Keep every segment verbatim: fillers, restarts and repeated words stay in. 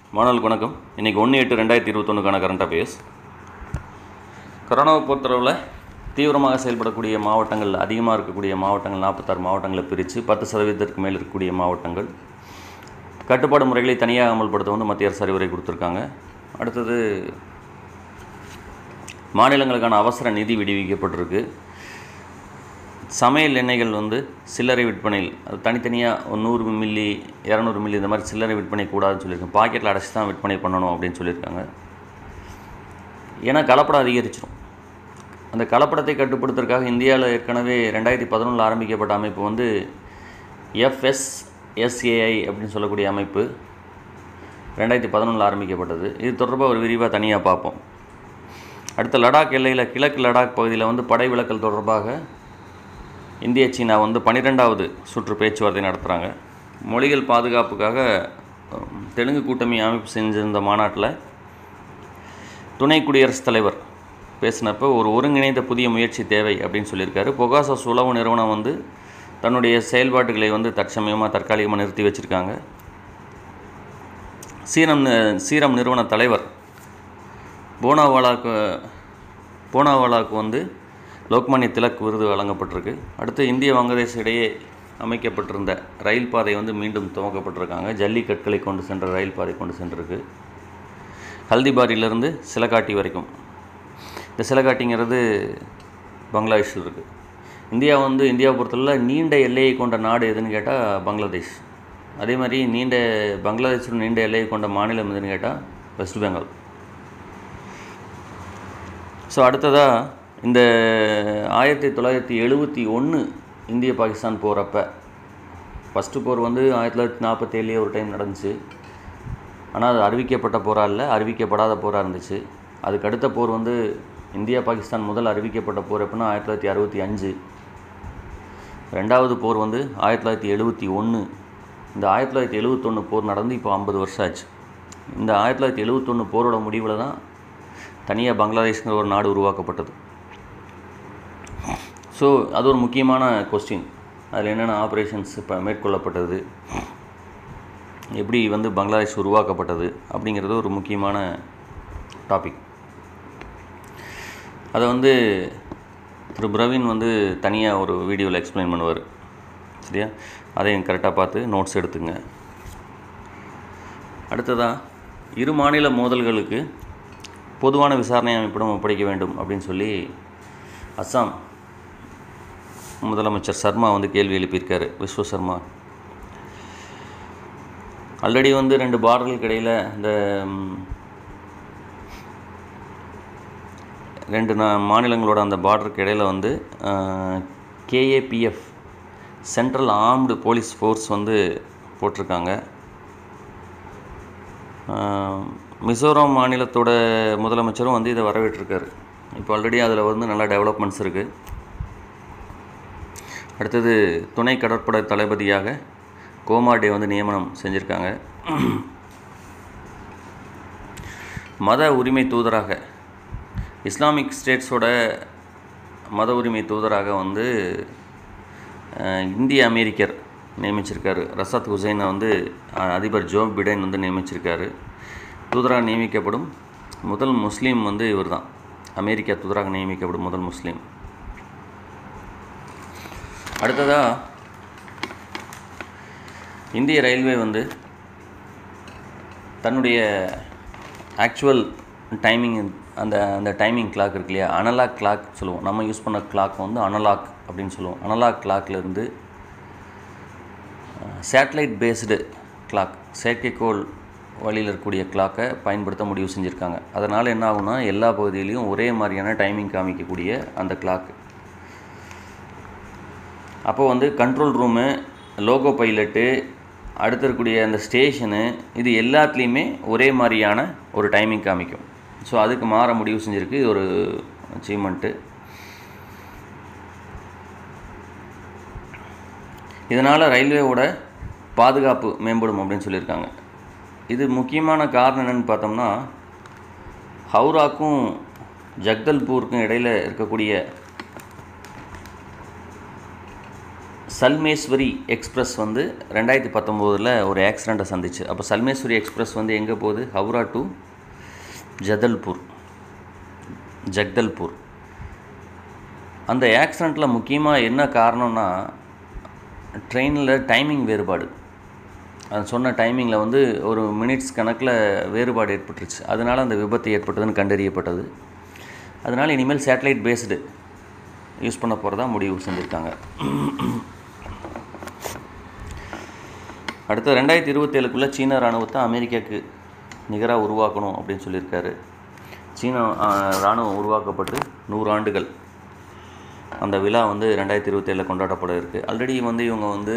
மாணவர்களுக்கு வணக்கம். இன்றைக்கி ஒன்று எட்டு ரெண்டாயிரத்தி இருபத்தொன்றுக்கான கரண்ட் அஃபேர்ஸ். கொரோனாவை பொறுத்தளவில் தீவிரமாக செயல்படக்கூடிய மாவட்டங்கள், அதிகமாக இருக்கக்கூடிய மாவட்டங்கள் நாற்பத்தாறு மாவட்டங்களை பிரித்து பத்து சதவீதத்திற்கு மேல் இருக்கக்கூடிய மாவட்டங்கள் கட்டுப்பாடு முறைகளை தனியாக அமல்படுத்த வந்து மத்திய அரசு அறிவுரை கொடுத்துருக்காங்க. அடுத்தது மாநிலங்களுக்கான அவசர நிதி விடுவிக்கப்பட்டிருக்கு. சமையல் எண்ணெய்கள் வந்து சில்லறை விற்பனையில் அது தனித்தனியாக நூறு மில்லி இரநூறு மில்லி இந்த மாதிரி சில்லறை விற்பனை கூடாதுன்னு சொல்லியிருக்காங்க. பாக்கெட்டில் அடைச்சி தான் விற்பனை பண்ணணும் அப்படின்னு சொல்லியிருக்காங்க. ஏன்னா கலப்படம் அதிகரிச்சிடும். அந்த கலப்படத்தை கட்டுப்படுத்துறதுக்காக இந்தியாவில் ஏற்கனவே ரெண்டாயிரத்தி பதினொன்றில் ஆரம்பிக்கப்பட்ட அமைப்பு வந்து எஃப்எஸ்எஸ்ஏஐ அப்படின்னு சொல்லக்கூடிய அமைப்பு ரெண்டாயிரத்தி பதினொன்றில் ஆரம்பிக்கப்பட்டது. இது தொடர்பாக ஒரு விரிவாக தனியாக பார்ப்போம். அடுத்த லடாக் எல்லையில் கிழக்கு லடாக் பகுதியில் வந்து படை விலக்கல் தொடர்பாக இந்திய சீனா வந்து பன்னிரெண்டாவது சுற்று பேச்சுவார்த்தை நடத்துகிறாங்க. மொழிகள் பாதுகாப்புக்காக தெலுங்கு கூட்டணி அமைப்பு செஞ்சிருந்த மாநாட்டில் துணை குடியரசுத் தலைவர் பேசினப்போ ஒரு ஒருங்கிணைந்த புதிய முயற்சி தேவை அப்படின்னு சொல்லியிருக்காரு. பொகாசஸ் உளவு நிறுவனம் வந்து தன்னுடைய செயல்பாட்டுகளை வந்து தற்சமயமாக தற்காலிகமாக நிறுத்தி வச்சுருக்காங்க. சீரம் சீரம் நிறுவன தலைவர் போனாவாலாக்கு போனாவாலாவுக்கு வந்து லோக்மானிய திலக் விருது வழங்கப்பட்டிருக்கு. அடுத்து இந்திய வங்கதேச இடையே அமைக்கப்பட்டிருந்த ரயில் பாதை வந்து மீண்டும் துவக்கப்பட்டிருக்காங்க. ஜல்லிக்கற்களை கொண்டு சென்ற ரயில் பாதை கொண்டு சென்றிருக்கு. ஹல்திபாரியிலிருந்து சிலகாட்டி வரைக்கும். இந்த சிலகாட்டிங்கிறது பங்களாதேஷில் இருக்குது. இந்தியா வந்து இந்தியாவை பொறுத்தவரை நீண்ட எல்லையை கொண்ட நாடு எதுன்னு கேட்டால் பங்களாதேஷ். அதே மாதிரி நீண்ட பங்களாதேஷில் நீண்ட எல்லையை கொண்ட மாநிலம் எதுன்னு கேட்டால் வெஸ்ட் பெங்கால். ஸோ அடுத்ததாக இந்த ஆயிரத்தி தொள்ளாயிரத்தி எழுபத்தி ஒன்று இந்திய பாகிஸ்தான் போர் அப்போ ஃபஸ்ட்டு போர் வந்து ஆயிரத்தி தொள்ளாயிரத்தி நாற்பத்தேழுலேயே ஒரு டைம் நடந்துச்சு. ஆனால் அது அறிவிக்கப்பட்ட போராக இல்லை, அறிவிக்கப்படாத போராக இருந்துச்சு. அதுக்கு அடுத்த போர் வந்து இந்தியா பாகிஸ்தான் முதல் அறிவிக்கப்பட்ட போர் எப்படின்னா ஆயிரத்தி தொள்ளாயிரத்தி அறுபத்தி அஞ்சு. ரெண்டாவது போர் வந்து ஆயிரத்தி தொள்ளாயிரத்தி எழுபத்தி ஒன்று. இந்த ஆயிரத்தி தொள்ளாயிரத்தி எழுபத்தொன்று போர் நடந்து இப்போ ஐம்பது வருஷம் ஆச்சு. இந்த ஆயிரத்தி தொள்ளாயிரத்தி எழுபத்தொன்று போரோட முடிவில் தான் தனியாக பங்களாதேஷ்ங்கிற ஒரு நாடு உருவாக்கப்பட்டது. ஸோ அது ஒரு முக்கியமான கொஸ்டின். அதில் என்னென்ன ஆப்ரேஷன்ஸ் இப்போ மேற்கொள்ளப்பட்டது, எப்படி வந்து பங்களாதேஷ் உருவாக்கப்பட்டது அப்படிங்கிறது ஒரு முக்கியமான டாபிக். அதை வந்து திரு பிரவீன் வந்து தனியாக ஒரு வீடியோவில் எக்ஸ்பிளைன் பண்ணுவார். சரியா? அதையும் கரெக்டாக பார்த்து நோட்ஸ் எடுத்துங்க. அடுத்ததாக இரு மாநில மோதல்களுக்கு பொதுவான விசாரணை அமைப்பிடம் ஒப்படைக்க வேண்டும் அப்படின்னு சொல்லி அஸ்ஸாம் முதலமைச்சர் சர்மா வந்து கேள்வி எழுப்பியிருக்காரு. விஸ்வ சர்மா ஆல்ரெடி வந்து ரெண்டு பார்டர்களுக்கு இடையில் இந்த ரெண்டு மாநிலங்களோட அந்த பார்டருக்கு இடையில் வந்து KAPF central armed police force வந்து போட்டிருக்காங்க. மிசோரம் மாநிலத்தோட முதலமைச்சரும் வந்து இதை வரவேற்றிருக்காரு. இப்போ ஆல்ரெடி அதில் வந்து நல்லா டெவலப்மெண்ட்ஸ் இருக்குது. அடுத்தது துணை கடற்படை தளபதியாக கோமாடே வந்து நியமனம் செஞ்சுருக்காங்க. மத உரிமை தூதராக இஸ்லாமிக் ஸ்டேட்ஸோட மத உரிமை தூதராக வந்து இந்திய அமெரிக்கர் நியமிச்சிருக்காரு. ரசாத் ஹுசைனை வந்து அதிபர் ஜோ பிடன் வந்து நியமிச்சிருக்காரு. தூதராக நியமிக்கப்படும் முதல் முஸ்லீம் வந்து இவர் தான். அமெரிக்கா தூதராக நியமிக்கப்படும் முதல் முஸ்லீம். அடுத்ததாக இந்திய ரயில்வே வந்து தன்னுடைய ஆக்சுவல் டைமிங் அந்த அந்த டைமிங் கிளாக் இருக்கு இல்லையா, அனலாக் கிளாக் சொல்லுவோம். நம்ம யூஸ் பண்ண கிளாக் வந்து அனலாக் அப்படின்னு சொல்லுவோம். அனலாக் கிளாக்லேருந்து சேட்டலைட் பேஸ்டு கிளாக், செயற்கைக்கோள் வழியில் இருக்கக்கூடிய கிளாக்கை பயன்படுத்த முடிவு செஞ்சுருக்காங்க. அதனால் என்ன ஆகும்னா எல்லா பகுதியிலையும் ஒரே மாதிரியான டைமிங் காமிக்கக்கூடிய அந்த கிளாக்கு. அப்போ வந்து கண்ட்ரோல் ரூமு, லோகோ பைலட்டு, அடுத்து இருக்கக்கூடிய அந்த ஸ்டேஷனு, இது எல்லாத்துலேயுமே ஒரே மாதிரியான ஒரு டைமிங் காமிக்கும். ஸோ அதுக்கு மாற முடிவு செஞ்சுருக்கு. இது ஒரு அச்சீவ்மெண்ட்டு. இதனால் ரயில்வேவோட பாதுகாப்பு மேம்படும் அப்படின்னு சொல்லியிருக்காங்க. இது முக்கியமான காரணம் என்னென்னு பார்த்தோம்னா, ஹவுராக்கும் ஜக்தல்பூருக்கும் இடையில் இருக்கக்கூடிய சல்மேஸ்வரி எக்ஸ்பிரஸ் வந்து ரெண்டாயிரத்தி பத்தொம்போதில் ஒரு ஆக்சிடெண்ட்டை சந்திச்சு. அப்போ சல்மேஸ்வரி எக்ஸ்பிரஸ் வந்து எங்கே போகுது? ஹவுரா டு ஜதல்பூர் ஜக்தல்பூர். அந்த ஆக்சிடெண்ட்டில் முக்கியமாக என்ன காரணம்னா, ட்ரெயினில் டைமிங் வேறுபாடு. அது சொன்ன டைமிங்கில் வந்து ஒரு மினிட்ஸ் கணக்கில் வேறுபாடு ஏற்பட்டுருச்சு. அதனால் அந்த விபத்து ஏற்பட்டதுன்னு கண்டறியப்பட்டது. அதனால் இனிமேல் சேட்டலைட் பேஸ்டு யூஸ் பண்ண போகிறதா முடிவு செஞ்சுருக்காங்க. அடுத்து ரெண்டாயிரத்தி இருபத்தேழுக்குள்ளே சீன இராணுவத்தை அமெரிக்காவுக்கு நிகராக உருவாக்கணும் அப்படின்னு சொல்லியிருக்காரு. சீன இராணுவம் உருவாக்கப்பட்டு நூறு ஆண்டுகள் அந்த விழா வந்து ரெண்டாயிரத்தி இருபத்தேழில் கொண்டாடப்பட இருக்குது. ஆல்ரெடி வந்து இவங்க வந்து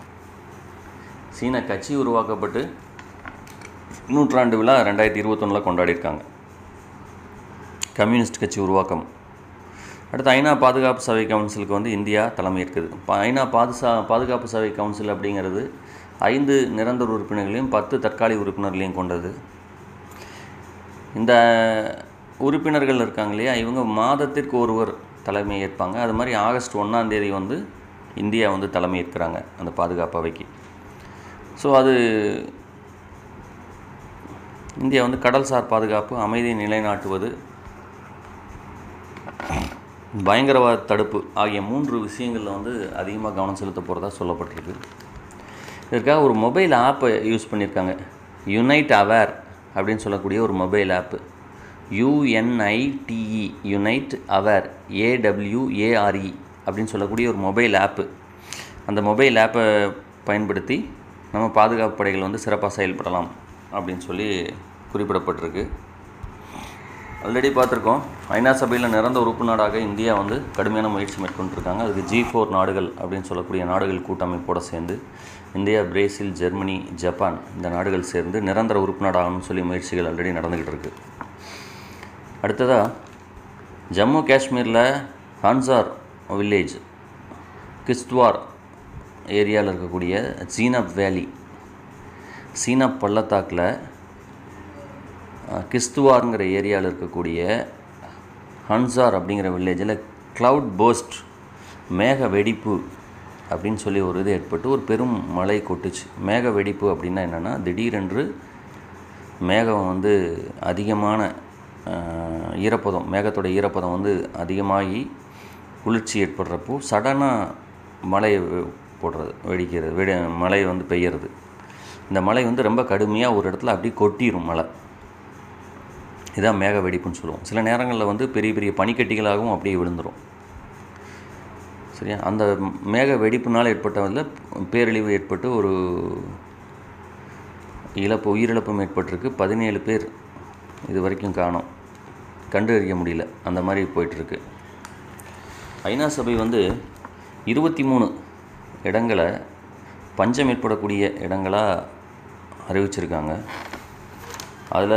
சீன கட்சி உருவாக்கப்பட்டு நூற்றாண்டு விழா ரெண்டாயிரத்தி இருபத்தொன்னில் கொண்டாடியிருக்காங்க. கம்யூனிஸ்ட் கட்சி உருவாக்கம். அடுத்து ஐநா பாதுகாப்பு சபை கவுன்சிலுக்கு வந்து இந்தியா தலைமை இருக்குது. இப்போ ஐநா பாதுசா பாதுகாப்பு சபை கவுன்சில் அப்படிங்கிறது ஐந்து நிரந்தர உறுப்பினர்களையும் பத்து தற்காலிக உறுப்பினர்களையும் கொண்டது. இந்த உறுப்பினர்கள் இருக்காங்க இல்லையா, இவங்க மாதத்திற்கு ஒருவர் தலைமை ஏற்பாங்க. அது மாதிரி ஆகஸ்ட் ஒன்றாம் தேதி வந்து இந்தியா வந்து தலைமை ஏற்கிறாங்க அந்த பாதுகாப்பு அவைக்கு. ஸோ அது இந்தியா வந்து கடல்சார் பாதுகாப்பு, அமைதியை நிலைநாட்டுவது, பயங்கரவாத தடுப்பு ஆகிய மூன்று விஷயங்களில் வந்து அதிகமாக கவனம் செலுத்த போகிறதா சொல்லப்பட்டிருக்கு. இதற்காக ஒரு மொபைல் ஆப்பை யூஸ் பண்ணியிருக்காங்க. யுனைட் அவேர் அப்படின்னு சொல்லக்கூடிய ஒரு mobile app. U N I T E unite aware A W A R E அப்படின்னு சொல்லக்கூடிய ஒரு மொபைல் ஆப்பு. அந்த மொபைல் ஆப்பை பயன்படுத்தி நம்ம பாதுகாப்பு படைகள் வந்து சிறப்பாக செயல்படலாம் அப்படின்னு சொல்லி குறிப்பிடப்பட்டிருக்கு. ஆல்ரெடி பார்த்துருக்கோம், ஐநா சபையில் நிரந்தர உறுப்பு நாடாக இந்தியா வந்து கடுமையான முயற்சி மேற்கொண்டிருக்காங்க. அதுக்கு ஜி ஃபோர் நாடுகள் அப்படின்னு சொல்லக்கூடிய நாடுகள் கூட்டமைப்போடு சேர்ந்து இந்தியா, பிரேசில், ஜெர்மனி, ஜப்பான் இந்த நாடுகள் சேர்ந்து நிரந்தர உறுப்பு நாடாகணும்னு சொல்லி முயற்சிகள் ஆல்ரெடி நடந்துக்கிட்டு இருக்குது. அடுத்ததாக ஜம்மு காஷ்மீரில் ஹன்சார் வில்லேஜ், கிஸ்த்வார் ஏரியாவில் இருக்கக்கூடிய சீனப் வேலி, சீனப் பள்ளத்தாக்கில் கிஸ்துவாருங்கிற ஏரியாவில் இருக்கக்கூடிய ஹன்சார் அப்படிங்கிற வில்லேஜில் க்ளவுட் போஸ்ட் மேக வெடிப்பு அப்படின்னு சொல்லி ஒரு இது ஏற்பட்டு ஒரு பெரும் மழை கொட்டுச்சு. மேக வெடிப்பு அப்படின்னா என்னென்னா, திடீரென்று மேகம் வந்து அதிகமான ஈரப்பதம், மேகத்தோட ஈரப்பதம் வந்து அதிகமாகி குளிர்ச்சி ஏற்படுறப்போ சடனாக மழை போடுறது, வெடிக்கிறது, வெடி மழை வந்து பெய்யறது. இந்த மழை வந்து ரொம்ப கடுமையாக ஒரு இடத்துல அப்படியே கொட்டிடும் மழை. இதான் மேக வெடிப்புன்னு சொல்லுவோம். சில நேரங்களில் வந்து பெரிய பெரிய பனிக்கட்டிகளாகவும் அப்படியே விழுந்துடும். சரியா? அந்த மேக வெடிப்புனால் ஏற்பட்டதில் பேரழிவு ஏற்பட்டு ஒரு இழப்பு, உயிரிழப்பும் ஏற்பட்டிருக்கு. பதினேழு பேர் இது வரைக்கும் காணோம், கண்டறிய முடியல. அந்த மாதிரி போயிட்டுருக்கு. ஐநா சபை வந்து இருபத்தி மூணு இடங்களை பஞ்சம் ஏற்படக்கூடிய இடங்களாக அறிவிச்சிருக்காங்க. அதில்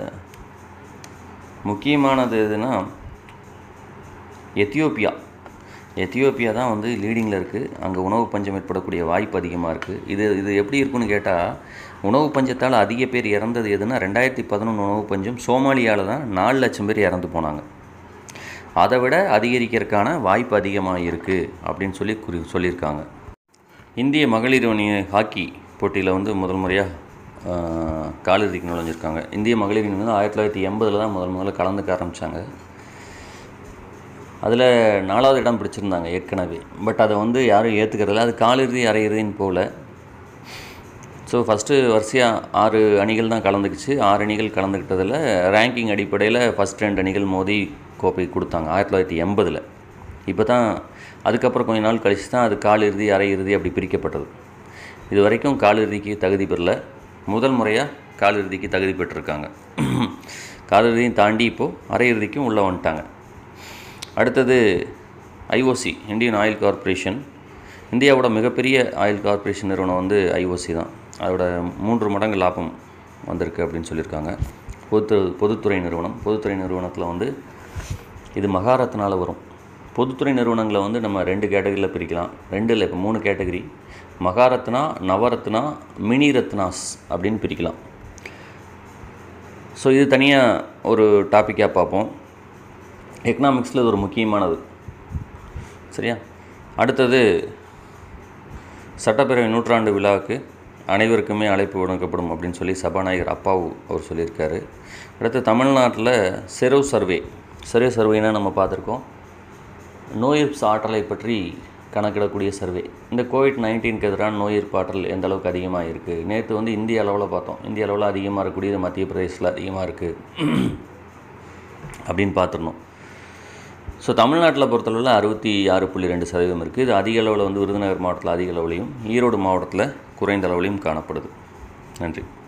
முக்கியமானது எதுனா எத்தியோப்பியா. எத்தியோப்பியா தான் வந்து லீடிங்கில் இருக்குது. அங்கே உணவு பஞ்சம் ஏற்படக்கூடிய வாய்ப்பு அதிகமாக இருக்குது. இது இது எப்படி இருக்குன்னு கேட்டால், உணவு பஞ்சத்தால் அதிக பேர் இறந்தது எதுனா ரெண்டாயிரத்தி பதினொன்று உணவு பஞ்சம் சோமாலியாவில் தான் நாலு லட்சம் பேர் இறந்து போனாங்க. அதை விட அதிகரிக்கிறதுக்கான வாய்ப்பு அதிகமாக இருக்குது அப்படின்னு சொல்லி குறி சொல்லியிருக்காங்க. இந்திய மகளிர் அணி ஹாக்கி போட்டியில் வந்து முதல் முறையாக காலிறுதிக்கு நுழைஞ்சிருக்காங்க. இந்திய மகளிர் அணி வந்து ஆயிரத்தி தொள்ளாயிரத்தி எண்பதில் தான் முதல் முதல்ல கலந்துக்க ஆரம்பித்தாங்க. அதில் நாலாவது இடம் பிடிச்சிருந்தாங்க ஏற்கனவே. பட் அதை வந்து யாரும் ஏற்றுக்கிறதில்ல. அது காலிறுதி அரையிறுதின்னு போகல. ஸோ ஃபஸ்ட்டு வரிசையாக ஆறு அணிகள் தான் கலந்துக்குச்சு. ஆறு அணிகள் கலந்துக்கிட்டதில் ரேங்கிங் அடிப்படையில் ஃபஸ்ட் ரெண்டு அணிகள் மோதி கோப்பை கொடுத்தாங்க ஆயிரத்தி தொள்ளாயிரத்தி எண்பதில். இப்போ தான் அதுக்கப்புறம் கொஞ்ச நாள் கழித்து தான் அது காலிறுதி அரையிறுதி அப்படி பிரிக்கப்பட்டது. இது வரைக்கும் காலிறுதிக்கு தகுதி பெறல. முதல் முறையாக காலிறுதிக்கு தகுதி பெற்றிருக்காங்க. காலிறுதியும் தாண்டி இப்போது அரையிறுதிக்கும் உள்ளே வந்துட்டாங்க. அடுத்தது ஐஓசி, இந்தியன் ஆயில் கார்ப்பரேஷன். இந்தியாவோட மிகப்பெரிய ஆயில் கார்ப்பரேஷன் நிறுவனம் வந்து ஐஓசி தான். அதோட மூன்று மடங்கு லாபம் வந்திருக்கு அப்படின்னு சொல்லியிருக்காங்க. பொது பொதுத்துறை நிறுவனம். பொதுத்துறை நிறுவனத்தில் வந்து இது மகாரத்னாவில் வரும். பொதுத்துறை நிறுவனங்களை வந்து நம்ம ரெண்டு கேட்டகரியில் பிரிக்கலாம். ரெண்டு இல்லை, இப்போ மூணு கேட்டகரி. மகாரத்னா, நவரத்னா, மினி ரத்னாஸ் அப்படின்னு பிரிக்கலாம். ஸோ இது தனியாக ஒரு டாப்பிக்காக பார்ப்போம். எக்கனாமிக்ஸில் இது ஒரு முக்கியமானது. சரியா? அடுத்தது சட்டப்பேரவை நூற்றாண்டு விழாவுக்கு அனைவருக்குமே அழைப்பு வழங்கப்படும் அப்படின்னு சொல்லி சபாநாயகர் அப்பாவு அவர் சொல்லியிருக்காரு. அடுத்து தமிழ்நாட்டில் செரோ சர்வே செரோ சர்வேனா நம்ம பார்த்துருக்கோம். நோய் எதிர்ப்பு ஆற்றலை பற்றி கணக்கிடக்கூடிய சர்வே. இந்த கோவிட் நைன்டீனுக்கு எதிரான நோய் எதிர்ப்பு ஆற்றல் எந்த அளவுக்கு அதிகமாக இருக்குது. நேற்று வந்து இந்திய அளவில் பார்த்தோம். இந்திய அளவில் அதிகமாக இருக்கக்கூடியது மத்திய பிரதேசத்தில் அதிகமாக இருக்குது அப்படின்னு பார்த்துருந்தோம். ஸோ தமிழ்நாட்டில் பொறுத்தளவில் அறுபத்தி ஆறு புள்ளி ரெண்டு சதவீதம் இருக்குது. இது அதிக அளவில் வந்து விருதுநகர் மாவட்டத்தில் அதிக அளவுலையும் ஈரோடு மாவட்டத்தில் குறைந்த அளவுலையும் காணப்படுது. நன்றி.